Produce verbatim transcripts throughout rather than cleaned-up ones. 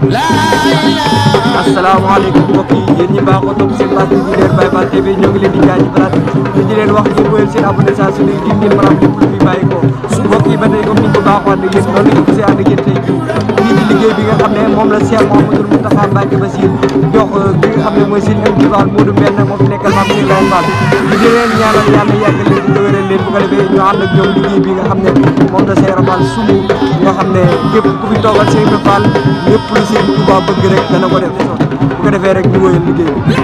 asalaamaaleykum mbokk yi yéen ñi baaxoo topp seen base bi leer Baye Fall T V ñoo ngi leen di jaajëfalaat te di leen wax ngeen wéyal seen abonné saa su ne ngir ngeen mën a am lépp lu fi bàyyi ko mbokk yi ba tey comme ni ñu ko baaxoo ànd ak yéen noonu la ñu gisee ànd ak yéen tey jii lii di liggéey bi nga xam ne moom la Cheikh Mouhamadoul Mountakha Mbacké Bassir jox bi nga xam ne mooy seen am Fall Modou Mbène moo fi nekkal maam Cheikh Baye Fall di leen ñaanal yàlla yàggal leen di wéral leen bu ko defee ñu ànd ak ñoom liggéey bi nga xam ne moom la Cheikh Fall sumb nga xam ne képp ku fi toogal Cheikh Fall lépp lu Sëriñ Touba bëgg rek dana ko def bu ko defee rek ñu wóyal liggéey bi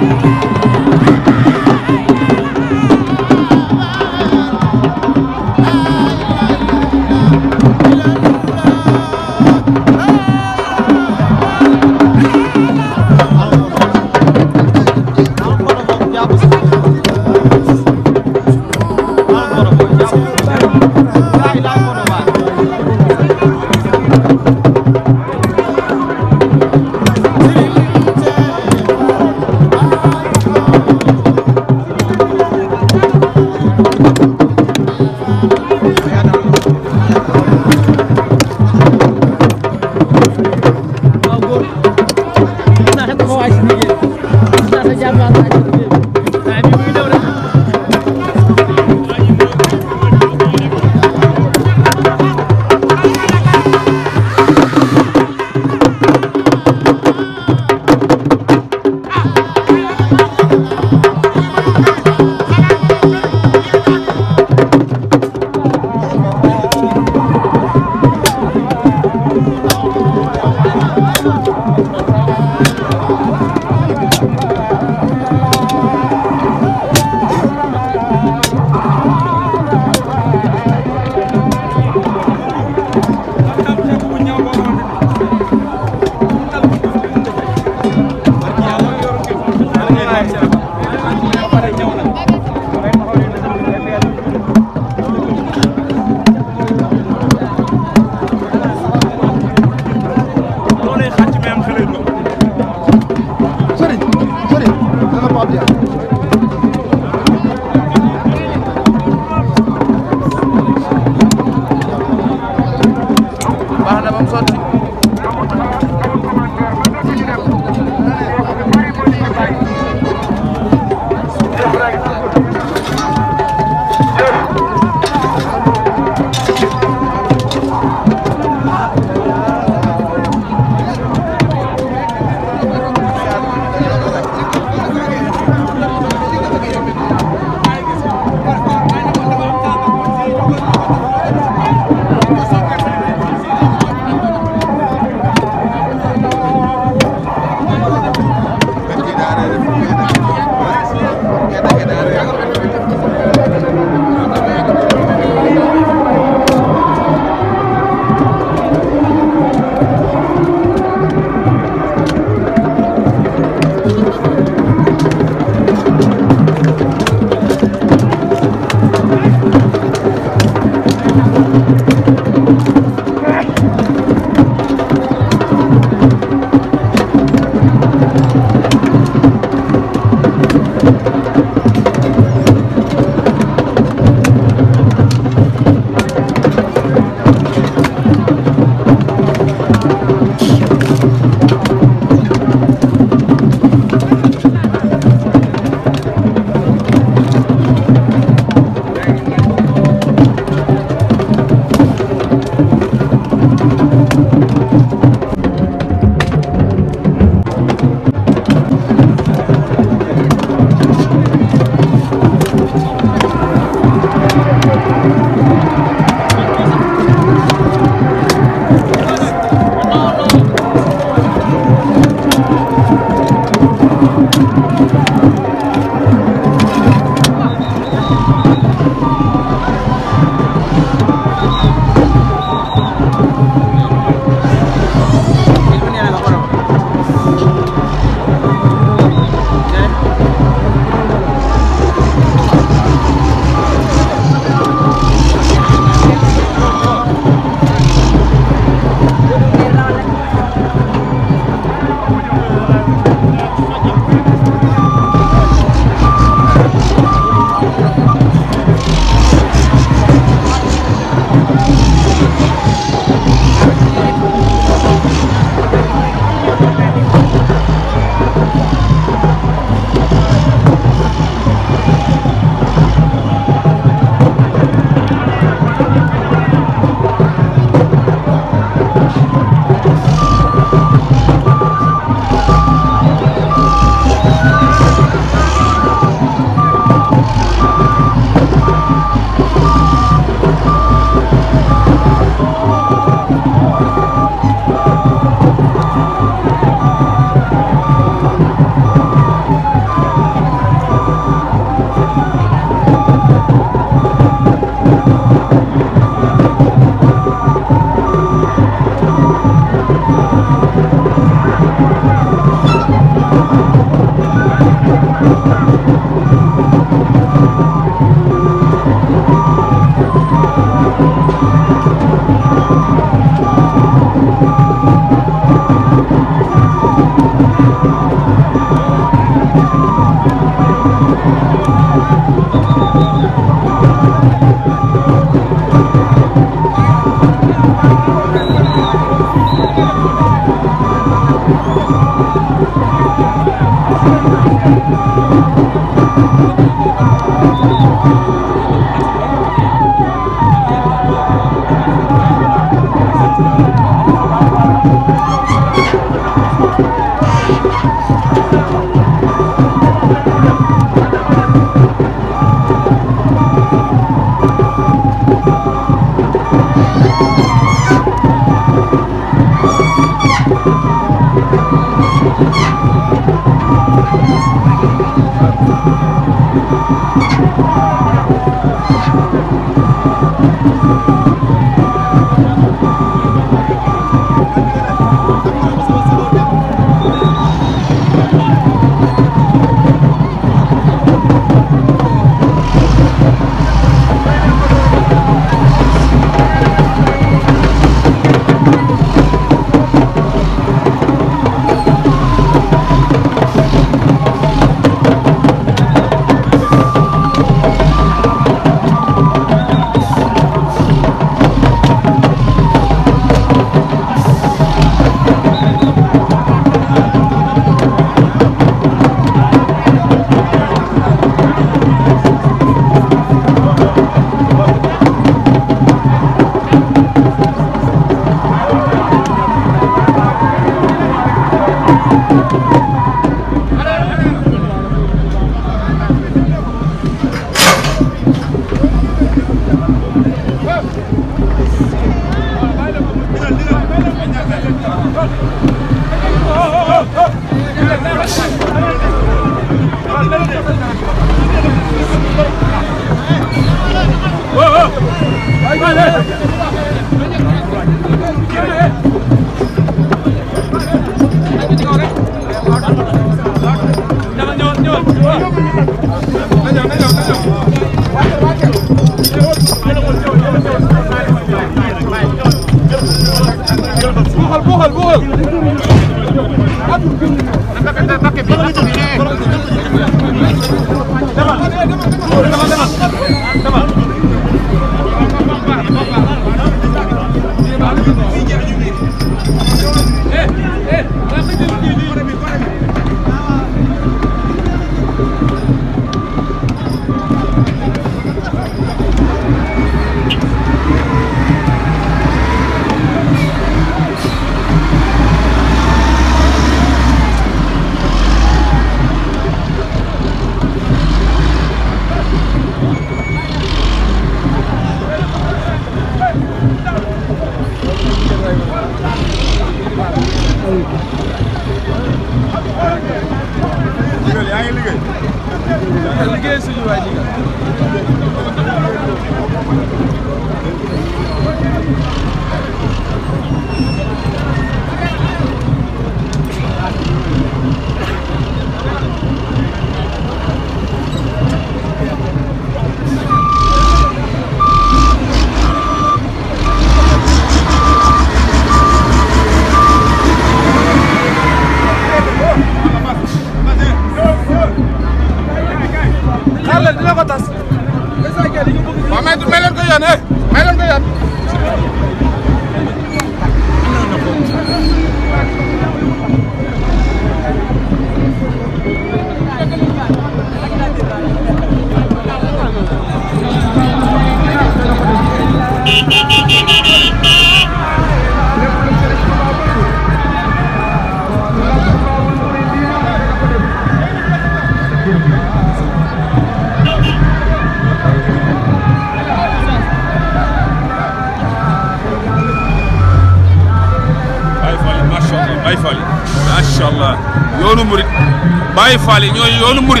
Baye Fall ñooy yoonu murit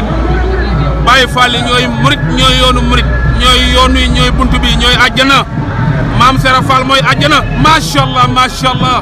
Baye Fall ñooy murit ñooy yoonu murit ñooy yoon wi ñooy buntu bi ñooy àjjana Maam Serap Fall mooy àjjana macha allah macha allah.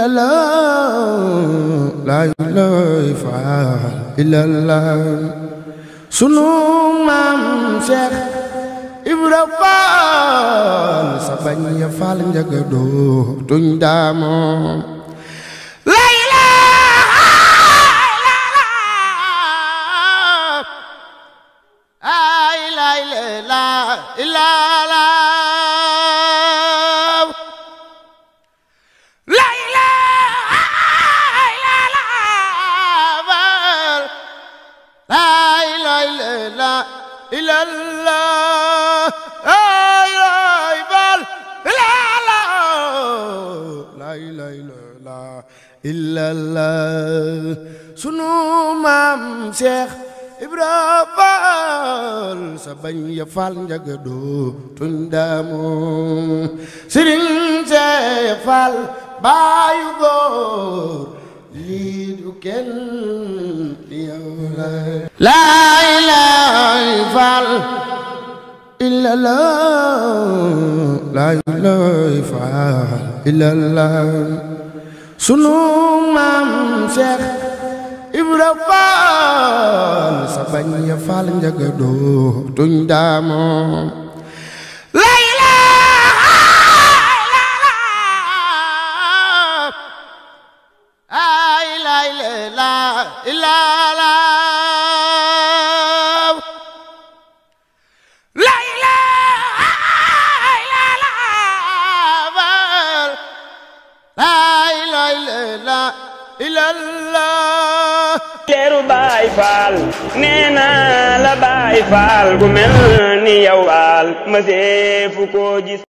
illallah la ilaha illallah sunu maam Cheikh Ibra Faal sa bañ ya faal njaga doo tuñ daamoo la ilaha illallah ilallah ay ay bal ilallah la ilaha illallah sunu maam Cheikh Ibra Faal sa bañ ya faal njaga doo tuñ daamoo Sëriñ Cheikh Faal baayu góor lii du kenn yow la la ilaha illallah la ilaha illallah sunu maam Cheikh Ibra Faal sa bañ ya faal njaga doo tuñ daamoo la ilaha illallah leeru Baay Faal nee naa la Baay Faal gu mel ni yow al ma seefu ko gis